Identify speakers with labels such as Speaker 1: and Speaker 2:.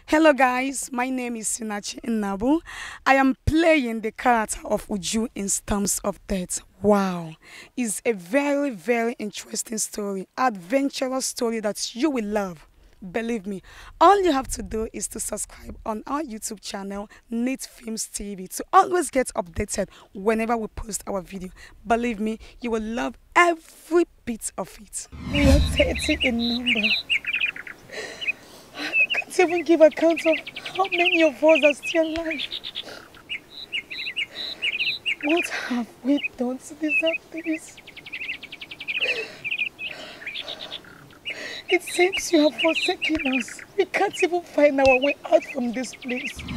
Speaker 1: Hello guys, my name is Sinachi Inabu. I am playing the character of Uju in Storms of Death. Wow, it's a very interesting story, adventurous story that you will love. Believe me, all you have to do is to subscribe on our YouTube channel, Neat Films TV, to always get updated whenever we post our video. Believe me, you will love every bit of it. We are 30 in number. I can't even give account of how many of us are still alive. What have we done to deserve this? It seems you have forsaken us. We can't even find our way out from this place.